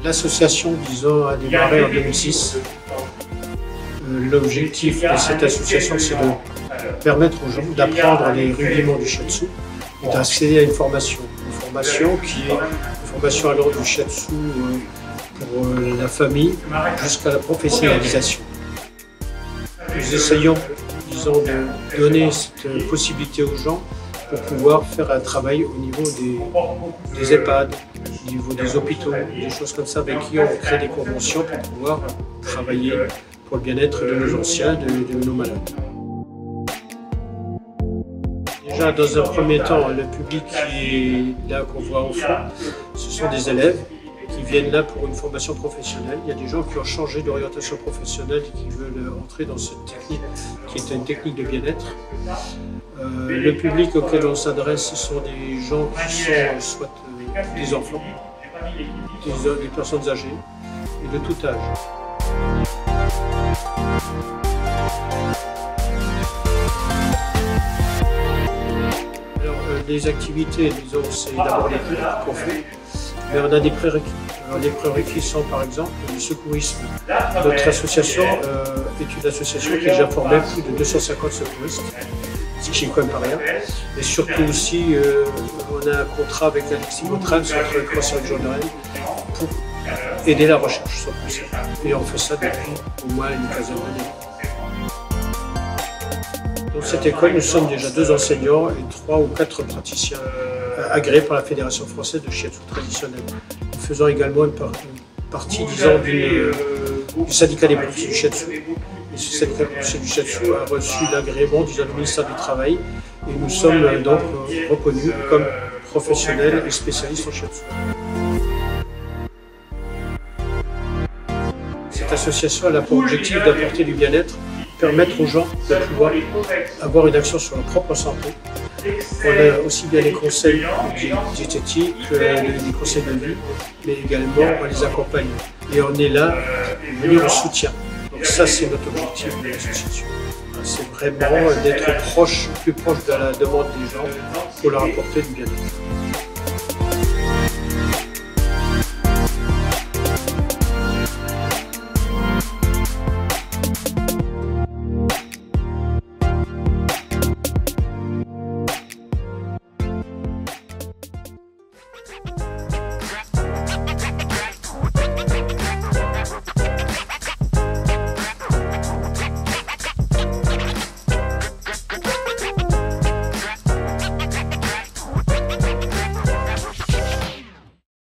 L'association, disons, a démarré en 2006. L'objectif de cette association, c'est de permettre aux gens d'apprendre les rudiments du shiatsu et d'accéder à une formation qui est une formation alors du shiatsu pour la famille jusqu'à la professionnalisation. Nous essayons, disons, de donner cette possibilité aux gens pour pouvoir faire un travail au niveau des EHPAD, au niveau des hôpitaux, des choses comme ça, avec qui on crée des conventions pour pouvoir travailler pour le bien-être de nos anciens, de nos malades. Déjà, dans un premier temps, le public qui est là, qu'on voit au fond, ce sont des élèves qui viennent là pour une formation professionnelle. Il y a des gens qui ont changé d'orientation professionnelle et qui veulent entrer dans cette technique qui est une technique de bien-être. Le public auquel on s'adresse, ce sont des gens qui sont soit des enfants, des personnes âgées et de tout âge. Alors, les activités, disons, c'est d'abord les cours qu'on fait, mais on a des prérequis. Alors, les prérequis sont par exemple le secourisme. Notre association est une association qui a déjà formé plus de 250 secouristes, ce qui est quand même pas rien. Et surtout aussi, on a un contrat avec Alexis Gautran, Centre de cancer de Jordan, pour aider la recherche sur le cancer. Et on fait ça depuis au moins une quinzaine d'années. Dans cette école, nous sommes déjà 2 enseignants et 3 ou 4 praticiens agréés par la Fédération française de shiatsu traditionnel. Nous faisons également une partie, disons, du syndicat des boursiers du shiatsu. Et ce syndicat des boursiers du shiatsu a reçu l'agrément du ministère du Travail et nous sommes donc reconnus comme professionnels et spécialistes en shiatsu. Cette association a pour objectif d'apporter du bien-être, permettre aux gens de pouvoir avoir une action sur leur propre santé. On a aussi bien les conseils diététiques, les conseils de vie, mais également on les accompagne. Et on est là pour venir en soutien. Donc ça, c'est notre objectif de l'association. C'est vraiment d'être plus proche de la demande des gens pour leur apporter du bien-être.